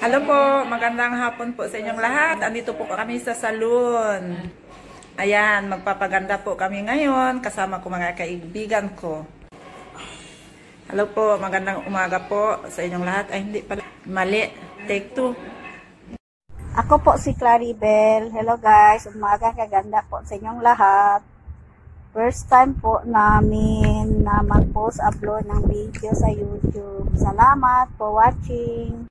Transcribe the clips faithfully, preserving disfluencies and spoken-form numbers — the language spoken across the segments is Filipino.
Hello po, magandang hapon po sa inyong lahat. Andito po kami sa salon. Ayan, magpapaganda po kami ngayon. Kasama ko mga kaibigan ko. Hello po, magandang umaga po sa inyong lahat. Ay, hindi pala. Mali. Take two. Ako po si Claribel. Hello guys, umaga kaganda po sa inyong lahat. First time po namin na mag-post upload ng video sa YouTube. Salamat for watching.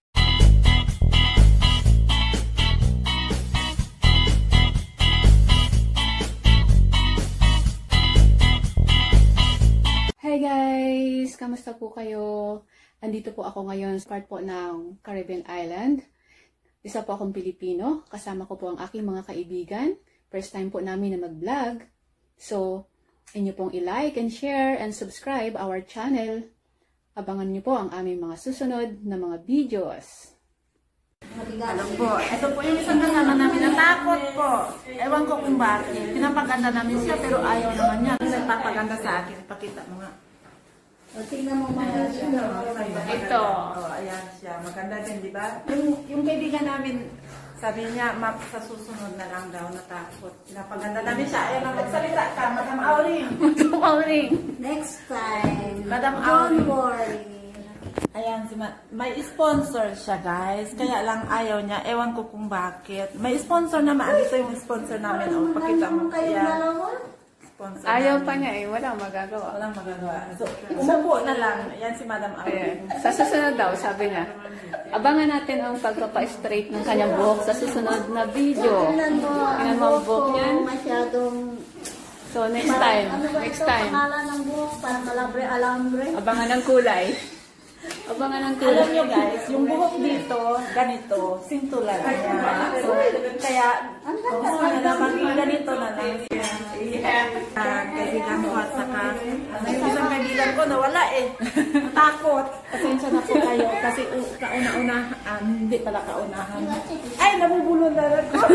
Hi guys! Kamusta po kayo? Andito po ako ngayon sa part po ng Caribbean Island. Isa po akong Pilipino. Kasama ko po ang aking mga kaibigan. First time po namin na mag-vlog. So, inyo pong i-like and share and subscribe our channel. Abangan nyo po ang aming mga susunod na mga videos. Ano po, ito po yung isang kasama namin na takot po. Ewan ko kung bakit. Pinapaganda namin siya pero ayaw naman niya. Nagpapaganda sa akin. Pakita mo nga. O, tingnan mo mga siya. Ito. Oh, ayan siya. Maganda din, di ba? Yung, yung kaibigan namin, sabi niya, ma sa susunod na lang daw natakot. Pinapaganda namin siya. Ayaw na magsalita ka, Madam Auring. Madam Auring. Next time. Madam Don't Auring. worry. Ayan, si Ma may sponsor siya, guys. Kaya lang ayaw niya. Ewan ko kung bakit. May sponsor naman. Ito yung sponsor namin. O, pakita mo. Ayan. Sponsor Ayaw namin. pa niya eh. Walang magagawa. Walang magagawa. So, umupo na lang. Ayan si Madam Auring. Ayan. Sa susunod daw, sabi niya. Abangan natin ang pagpapa-straight ng kanyang buhok sa susunod na video. Tingnan mo, Tingnan mo ang buhok niyan. masyadong... So, next time. Ano ba Next ito? time. Pangalan ng buhok? Parang alambre-alambre. Abangan ng kulay. Abangan ng kulay. Alam nyo guys, yung buhok dito, ganito, sintulan niya. So, kaya, gusto niya na maging ganito na lang. Uh, kaibigan ko at saka, yung isang kaibigan ko nawala eh. Takot. Pasensya na po kayo kasi uh, kauna-unahan, hindi pala kaunahan. Ay, nabubulol na rin ko.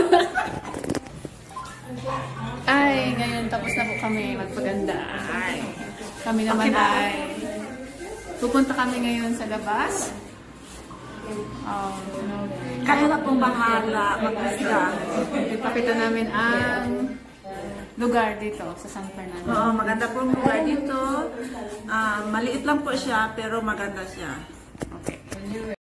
Ay, ngayon tapos na po kami magpaganda. Ay, kami naman Okay ba? ay pupunta kami ngayon sa labas. Um, Kaya na pong bahala, mag-isla. Ipakita namin ang lugar dito sa San Fernando. Oo, maganda pong lugar dito. Ah, maliit lang po siya, pero maganda siya. Okay.